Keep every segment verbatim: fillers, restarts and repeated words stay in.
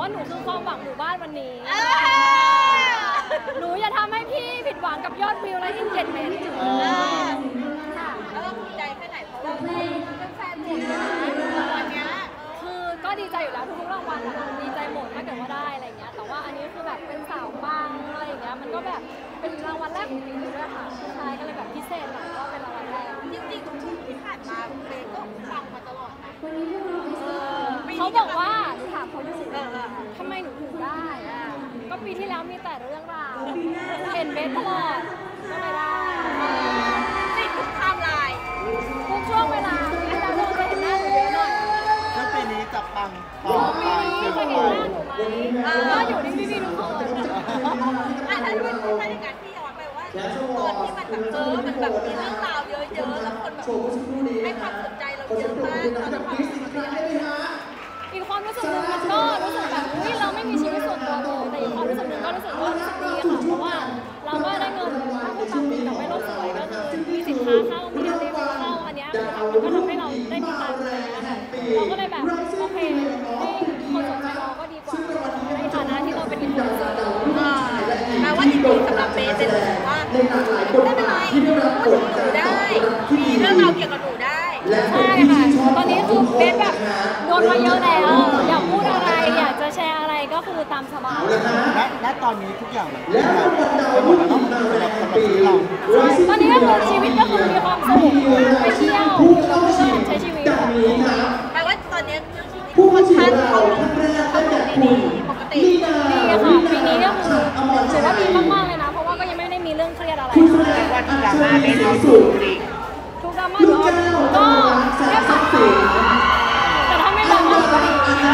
หนูคือความหวังหมู่บ้านวันนี้หนูอย่าทำให้พี่ผิดหวังกับยอดวิวและอินเกจเมนต์ค่ะแล้วก็ภูมิใจแค่ไหนเพราะว่าเป็นแฟนหมดนะรางวัลเนี้ยคือก็ดีใจอยู่แล้วทุกๆรางวัลนะคะดีใจหมดถ้าเกิดว่าได้อะไรเงี้ยแต่ว่าอันนี้คือแบบเป็นสาวปังอะไรอย่างเงี้ยมันก็แบบเป็นรางวัลแรกของปีนี้ด้วยค่ะใช่ก็เลยแบบพิเศษหน่อยก็เป็นรางวัลแรกจริงๆที่ผ่านมาเพลงก็ปังมาตลอดนะเขาบอกว่าหนูถามเขาดูทำไมหนูถึงได้ก็ปีที่แล้วมีแต่เรื่องราวเห็นเบสตลอดก็เลยได้ติดทุกไทม์ไลน์ทุกช่วงเวลาที่เราลงไปเห็นหน้าหนูเยอะหน่อยแล้วปีนี้จะปังต่อไปจะเห็นหน้าหนูไหมก็อยู่ที่พี่ๆทุกคนอ่ะถ้าเป็นถ้าในการที่ย้อนไปว่าตอนที่มันแบบเจอมันแบบมีเรื่องราวเยอะๆแล้วคนแบบให้ความสนใจเราเยอะมากตอนนั้นอีกความรู้สึกหนึ่งมันก็รู้สึกแบบอุ้ยเราไม่มีชีวิตส่วนตัวเลยแต่อีกความรู้สึกหนึ่งก็รู้สึกว่ารู้สึกดีค่ะเพราะว่าเราก็ได้เงินถ้าพูดตามจริงแต่ไม่โลกสวยก็คือมีสินค้าเข้ามีอะไรเข้าอันนี้มันก็ทำให้เราได้มีตังค์เลยนะคะเราก็เลยแบบโอเคให้คนสนใจเราก็ดีกว่าในฐานะที่เราเป็นอินฟลูเอนเซอร์แปลว่าจริงๆสำหรับเบสเป็นว่าไม่เป็นไรพูดถึงหนูได้มีเรื่องราวเกี่ยวกับหนูได้ใช่ค่ะตอนนี้คือเบสแบบโดนมาเยอะแล้วอยากพูดอะไรอยากจะแชร์อะไรก็คือตามสบายและและตอนนี้ทุกอย่างมันไปหมดแล้วต้องสำหรับสำหรับชีวิตเราตอนนี้ก็คือชีวิตก็คือมีความสุขไปเที่ยวอยู่กับเพื่อนใช้ชีวิตแปลว่าตอนนี้ผู้คนชันเขาเขาดีปกติดีค่ะปีนี้ก็คือถือว่าดีมากๆเลยนะเพราะว่าก็ยังไม่ได้มีเรื่องเครียดอะไรว่าทุกดราม่าเป็นเราสูงจริงทุกดราม่าก็แค่ผ่านแต่ถ้าไม่ดราม่าก็ดี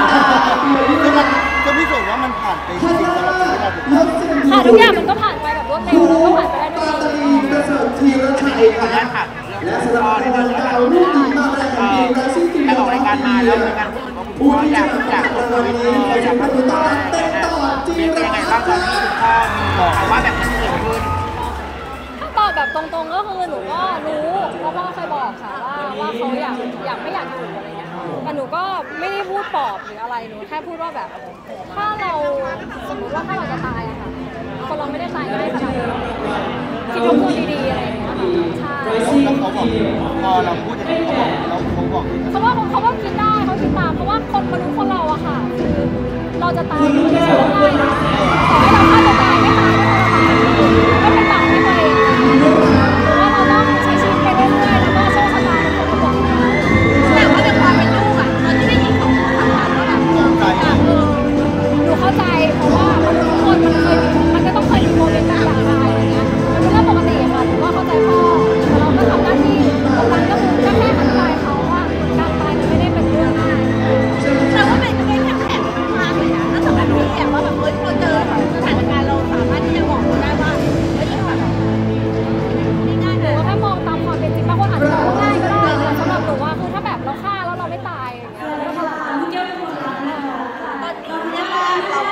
จะพิสูจน์ว่ามันผ่านไปจริงๆสำหรับชีวิตเราถูกต้องค่ะทุกอย่างมันก็ผ่านไปแบบรวดเร็วแล้วก็ผ่านไปได้ด้วยดีขออนุญาตถามเรื่องคุณพ่อที่เดินทางไปออกรายการมาแล้วมีการพูดถึงว่าคุณพ่ออยากอยากตัววิธีอยากพัฒนาอะไรนะเป็นยังไงบ้างตอนที่คุณพ่อบอกว่าแบบมันเกิดขึ้นถ้าตอบแบบตรงๆก็คือหนูก็รู้เพราะพ่อเคยบอกค่ะว่าว่าเขาอยากอยากไม่อยากอยู่อะไรเงี้ยแต่หนูก็ไม่ได้พูดปลอบหรืออะไรหนูแค่พูดว่าแบบถ้าเราสมมติว่าถ้าเราจะตายอะค่ะคนเราไม่ได้ตายง่ายขนาดนั้นคิดทบทวนดีๆอะไรอย่างเงี้ยค่ะใช่แล้วเขาบอกพอเราพูดอย่างนี้เขาบอกเราเขาบอกเขาว่าเขาว่าคิดได้เขาคิดตามเพราะว่าคนมนุษย์คนเราอะค่ะคือเราจะตายมันไม่ใช่เรื่องง่ายนะขอให้เราฆ่าตัวตายไม่ตายก็เป็นบาปให้ตัวเองเพราะว่าเราต้องใช้ชีวิตไปเรื่อยๆแล้วก็โชคชะตาเป็นคนกำหนดแต่ว่าในความเป็นลูกอะตอนที่ได้ยินของคำถามว่าแบบหนูเข้าใจเพราะว่ามนุษย์ทุกคนมันเคยมันก็ต้องเคยมีโมเมนต์บางอย่างอะไรอย่างเงี้ยมันเป็นเรื่องปกติค่ะหนูว่าเข้าใจพ่อแต่เราก็ทำหน้าที่ตรงนั้นก็คือก็แค่อธิบายเขาว่าการตายมันไม่ได้เป็นเรื่องง่ายแต่ว่าเป็นเป็นแค่แผลมากเลยนะแล้วสำหรับพี่แอบว่าแบบเฮ้ยพอเจอสถานการณ์เราสามารถที่จะบอกเขาได้ว่าเฮ้ยแบบนี่ง่ายเลยว่าแค่มองตามความเป็นจริงบางคนอาจจะบอกว่าง่ายก็ได้แต่สำหรับหนูว่าคือถ้าแบบเราฆ่าแล้วเราไม่ตายอย่างเงี้ยมันก็ทรมานเยอะตอนนี้เนี่ยเรา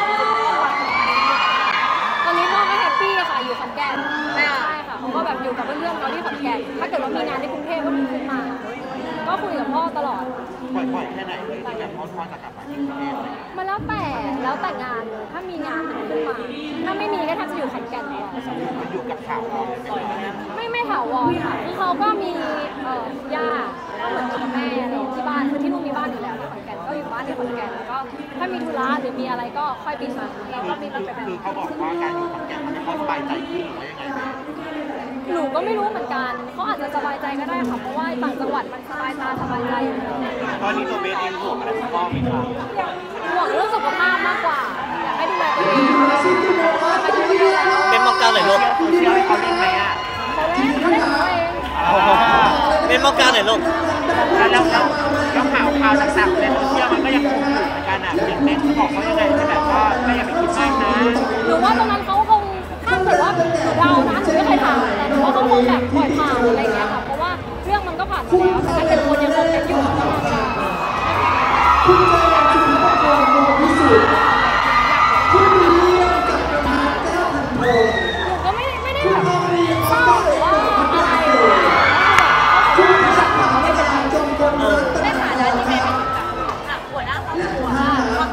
ตอนนี้พ่อก็แฮปปี้ค่ะอยู่ขอนแก่นใช่ค่ะเขาก็แบบอยู่กับเพื่อนๆเขาที่ขอนแก่นถ้าเกิดว่ามีงานในกรุงเทพก็มีขึ้นมาก็คุยกับพ่อตลอดบ่อยๆแค่ไหนที่แบบพ่อพ่อจะกลับมาที่กรุงเทพมันแล้วแต่แล้วแต่งานถ้ามีงานขึ้นมาถ้าไม่มีก็แทบจะอยู่ขอนแก่นเลยอยู่กับข่าวไม่ไม่ถาวรค่ะคือเขาก็มีเอ่อย่าก็เหมือนกับแม่อะไรที่บ้านคือที่นู่นมีบ้านอยู่แล้วที่ขอนแก่นก็อยู่บ้านที่ขอนแก่นแล้วก็ถ้ามีธุระหรือมีอะไรก็ค่อยบินมาแล้วก็บินมาไปคือเขาบอกว่าการอยู่ขอนแก่นทำให้เขาสบายใจขึ้นหรือยังไงหนูก็ไม่รู้เหมือนกันเขาอาจจะสบายใจก็ได้ค่ะเพราะว่าต่างจังหวัดมันสบายตาสบายใจอยู่แล้วตอนนี้ตัวเบสเองห่วงอะไรคุณพ่อไหมครับห่วงเรื่องสุขภาพมากกว่าอยากให้ดูแลตัวเองเป็นมองกลางหน่อยลูกเชื่อให้เขาเล่นไหมอ่ะเขาเล่นเขาเล่นของตัวเองเป็นมองกลางหน่อยลูกแล้วแล้วแล้วข่าวข่าวต่างๆในโซเชียลมันก็ยังคงอยู่เหมือนกันอ่ะเป็นเมนจะบอกเขายังไงที่แบบว่าไม่อยากไปคิดมากนะหนูว่าตรงนั้นเขาคงถ้าเกิดว่าหนูเดานะหนูไม่เคยถามแต่หนูว่าเขาคงแบบปล่อยผ่านอะไรเงี้ยค่ะเพราะว่าเรื่องมันก็ผ่านมาแล้วแต่การเป็นคนยังคงเป็นอยู่คุณจะอยากจะถึงบอกตัวพิสูจน์คุณมีเรื่องกับน้าแก้วพันโทหนูก็ไม่ไม่ได้แบบเศร้าหรือว่าอะไรคุณจะถามว่าจะจงกลในฐานะที่แม่เป็นแบบหัวหน้าครอบครัวพอตอนนี้เรา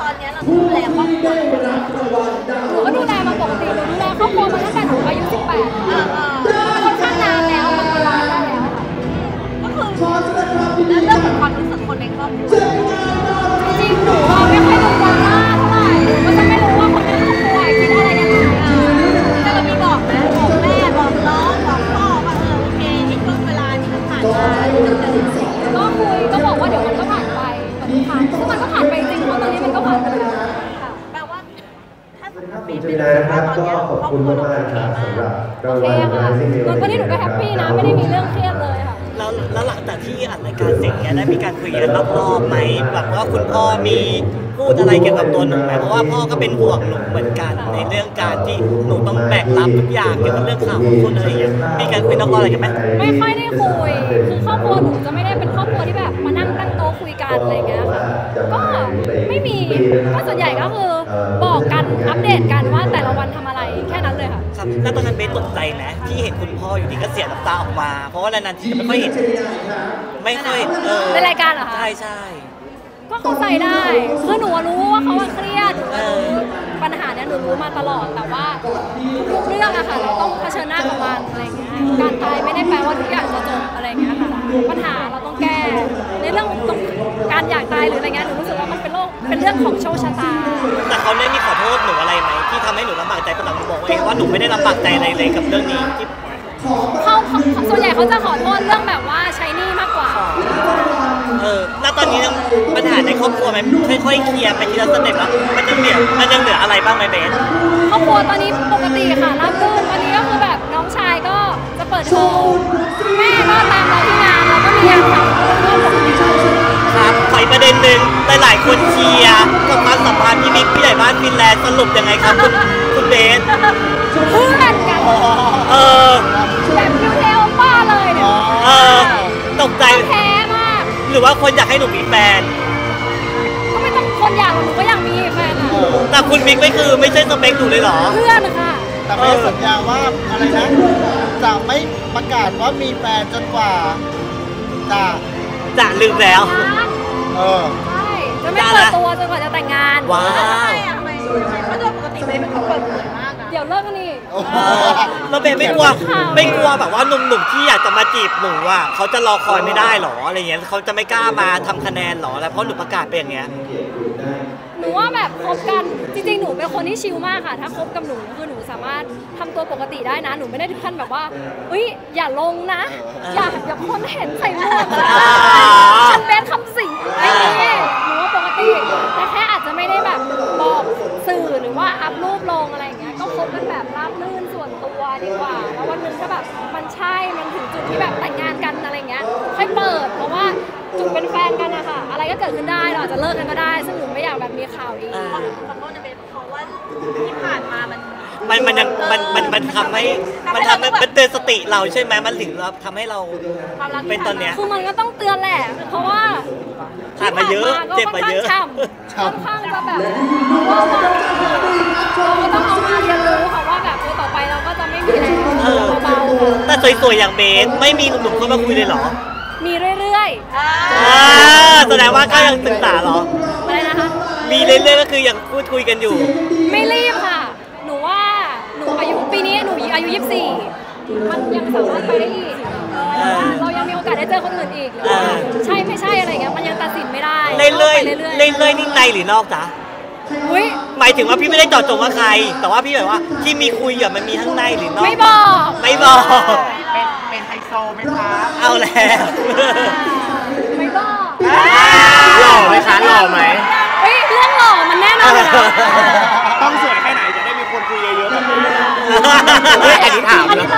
ดูแลครอบครัวหนูก็ดูแลมาปกติหนูดูแลครอบครัวมาตั้งแต่หนูอายุสิบแปดค่อนข้างนานแล้วทำเวลาได้แล้วก็คือแล้วเรื่องของความรู้สึกคนในครอบครัวจริงๆหนูไม่ค่อยดูดราม่าเท่าไหร่ก็จะไม่รู้ว่าคนในครอบครัวคิดอะไรยังไงแต่เรามีบอกนะบอกแม่บอกน้องบอกพ่อว่าเออโอเคไอ้ช่วงเวลานี้มันผ่านมาก็คุยก็บอกว่าเดี๋ยวมันก็ผ่านไปผ่านซึ่งมันก็ผ่านไปจริงเพราะตอนนี้มันก็ผ่านไปแล้วค่ะแปลว่าถ้าสมมติปีเป็นว่าตอนนี้ครอบครัวเราดีมากโอเคค่ะตอนนี้หนูก็แฮปปี้นะไม่ได้มีเรื่องเครียดเลยค่ะแล้วแล้วหลังจากที่อัดรายการเสร็จเนี่ยได้มีการคุยกันรอบๆไหมแบบว่าคุณพ่อมีพูดอะไรเกี่ยวกับตัวหนูไหมเพราะว่าพ่อก็เป็นห่วงหนูเหมือนกันในเรื่องการที่หนูต้องแบกรับทุกอย่างเกี่ยวกับเรื่องข่าวของคนอะไรอย่างเงี้ยมีการคุยนอกรอบอะไรกันไหมไม่ค่อยได้คุยคือครอบครัวหนูจะไม่ได้เป็นครอบครัวที่แบบมานั่งตั้งโต๊ะคุยกันอะไรอย่างเงี้ยค่ะก็ไม่มีก็ส่วนใหญ่ก็คือบอกกันอัปเดตกันว่าแต่ละวันทำอะไรแค่นั้นเลยค่ะครับแล้วตอนนั้นเบสตกใจไหมที่เห็นคุณพ่ออยู่ดีก็เสียน้ำตาออกมาเพราะว่านานๆทีจะไม่ค่อยเห็นไม่ค่อยเออในรายการเหรอคะใช่ใช่ก็เข้าใจได้คือหนูรู้ว่าเขาเครียดปัญหาเนี้ยหนูรู้มาตลอดแต่ว่าทุกเรื่องอะค่ะเราต้องเผชิญหน้ากับมันอะไรเงี้ยการตายไม่ได้แปลว่าทุกอย่างจะจบอะไรเงี้ยค่ะปัญหาเราต้องแก้ในเรื่องตรงการอยากตายหรืออะไรเงี้ยหนูรู้สึกว่ามันเป็นโรคเป็นเรื่องของโชคชะตาแต่เขาได้มีขอโทษหนูอะไรไหมที่ทำให้หนูลำบากใจเพราะหนูบอกเองว่าหนูไม่ได้ลำบากใจอะไรเลยกับเรื่องนี้ที่เขาส่วนใหญ่เขาจะขอโทษเรื่องแบบว่าใช้หนี้มากกว่าเออแล้วตอนนี้ปัญหาในครอบครัวมันค่อยๆเคลียร์ไปทีละสเต็ปแล้วมันยังเหลือมันยังเหลืออะไรบ้างไหมเบสครอบครัวตอนนี้ปกติค่ะราบรื่นตอนนี้ก็คือแบบน้องชายก็จะเปิดโชว์แม่ก็ตามเราที่งานเราก็มีงานทำก็ปกติครับขออีกประเด็นหนึ่งหลายๆคนเชียร์กับความสัมพันธ์ที่มีผู้ใหญ่บ้านฟินแลนด์สรุปยังไงครับคุณคุณเบสเพื่อนกันเออแบบคิวเทลป้าเลยเนี่ยเออตกใจแท้มากหรือว่าคนอยากให้หนูมีแฟนก็ไม่ต้องคนอยากหนูก็อยากมีแฟนอ่ะแต่คุณบิ๊กไม่คือไม่ใช่สเปคหนูเลยเหรอเพื่อนค่ะแต่ไม่สัญญาว่าอะไรนะจะไม่ประกาศว่ามีแฟนจนกว่าจะจะลืมแล้วเออใช่จะไม่เปิดตัวจนกว่าจะแต่งงานว้าวทำไมอ่ะทำไมเพราะโดยปกติไม่เป็นคนเปิดเผยมากนะเดี๋ยวเลิกกันนี่เราเบนไม่กลัวไม่กลัวแบบว่าหนุ่มๆที่อยากจะมาจีบหนูอ่ะเขาจะรอคอยไม่ได้หรออะไรเงี้ยเขาจะไม่กล้ามาทำคะแนนหรออะไรเพราะหนูประกาศเป็นอย่างเงี้ยหนูว่าแบบคบกันจริงๆหนูเป็นคนที่ชิลมากค่ะถ้าคบกับหนูคือหนูสามารถทำตัวปกติได้นะหนูไม่ได้ถึงขั้นแบบว่าเฮ้ยอย่าลงนะอย่าอย่าคนเห็นใส่หมวกฉันเป็นคำสิงไอ้นี่หนูว่าปกติแต่แค่อาจจะไม่ได้แบบบอกสื่อหรือว่าอัพรูปลงอะไรอย่างเงี้ยก็คบกันแบบราบรื่นส่วนตัวดีกว่าแล้ววันนึงก็แบบมันใช่มันถึงจุดที่แบบแต่งงานกันอะไรเงี้ยค่อยเปิดเพราะว่าจุดเป็นแฟนกันอะค่ะอะไรก็เกิดขึ้นได้เราอาจจะเลิกกันก็ได้ซึ่งหนูไม่อยากแบบมีข่าวอีกขอโทษนะเบนเพราะว่าที่ผ่านมามันมันมันยังมันมันมันทำให้มันทำให้มันเตือนสติเราใช่ไหมมันถึงเราทำให้เราเป็นตอนเนี้ยคือมันก็ต้องเตือนแหละเพราะว่าผ่านมาเยอะเจ็บมาเยอะค่อนข้างจะแบบว่าเราก็ต้องเอามาเรียนรู้ค่ะว่าแบบต่อไปเราก็จะไม่มีแล้วเบาๆแต่สวยๆอย่างเบสไม่มีหนุ่มๆเข้ามาคุยเลยเหรอมีเรื่อยๆอ่าแสดงว่าก็ยังศึกษาเหรออะไรนะคะมีเรื่อยๆก็คือยังพูดคุยกันอยู่ไม่รีบค่ะหนูว่าหนูอายุปีนี้หนูอายุยี่สิบสี่มันยังสามารถไปได้อีกเรายังมีโอกาสได้เจอคนอื่นอีกใช่ไม่ใช่อะไรเงี้ยมันยังตัดสินไม่ได้เรื่อยๆเรื่อยๆนี่ในหรือนอกจ๊ะหมายถึงว่าพี่ไม่ได้เจาะจงว่าใครแต่ว่าพี่แบบว่าที่มีคุยอ่ะมันมีทั้งในหรือนอกไม่บอกไม่บอกเป็นเป็นไฮโซไหมคะเอาแล้วไม่บอกหล่อไหมคะหล่อไหมเฮ้ยเรื่องหล่อมันแน่นอนนะต้องสวยแค่ไหนจะได้มีคนคุยเยอะๆแบบนี้เฮ้ยอันนี้ถามนะ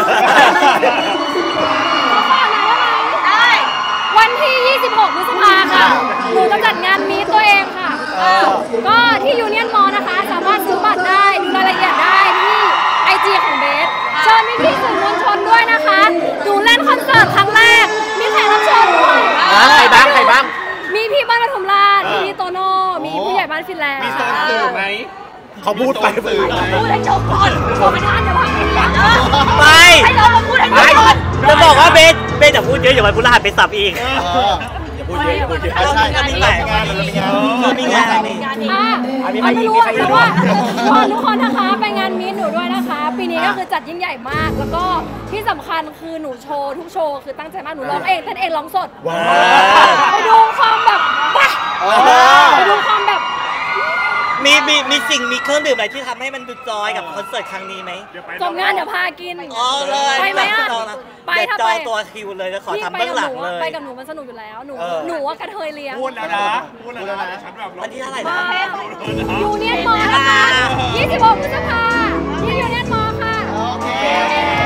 ได้วันที่ยี่สิบหกพฤษภาค่ะหนูจะจัดงานมีตัวเองค่ะก็ที่ยูเนียนมอลล์นะคะสามารถซื้อบัตรได้ดูรายละเอียดได้ที่ไอจีของเบสเชิญพี่ๆสื่อมวลชนด้วยนะคะดูเล่นคอนเสิร์ตครั้งแรกมีแขกรับเชิญด้วยใครบ้างใครบ้างมีพี่บ้านปทุมราชมีโตโน่มีผู้ใหญ่บ้านฟินแลนด์มีสอนสื่อไหมเขาพูดไปสื่อพูดให้จบก่อนโชว์ไม่ทันอย่าพังไปให้เราพูดให้จบก่อนจะบอกว่าเบสเบสจะพูดเยอะอย่าไปพูดรหัสไปสับอีกอย่าพูดเยอะอย่าพูดเยอะใช่มีงานงานมีงานมีงานอ่ะเอาไม่รู้อะแต่ว่าขอทุกคนนะคะไปงานมีตหนูด้วยนะคะ ปีนี้ก็คือจัดยิ่งใหญ่มาก แล้วก็ที่สำคัญคือหนูโชว์ทุกโชว์คือตั้งใจมากหนูร้องเองเต้นเองร้องสดไปดูความแบบไปดูความแบบมีมีมีสิ่งมีเครื่องดื่มอะไรที่ทำให้มันดูจอยกับคอนเสิร์ตครั้งนี้ไหมจบงานเดี๋ยวพากินอ๋อเลยไปไหมอ่ะไปไปถ้าถ้าไปไปตัวคิวเลยแล้วขอพี่ทำไปเบื้องกับหลัหงนูเลอะยไปกับหนูมันสนุกอยู่แล้วหนูเออหนูว่ากระเทยเลี้ยงพูดแล้วนะพูดแล้วนะฉันแบบวันที่เท่าไหร่มานะยูเนียนมอนะคะยี่สิบหกพฤษภาที่ยูเนียนมอค่ะโอเค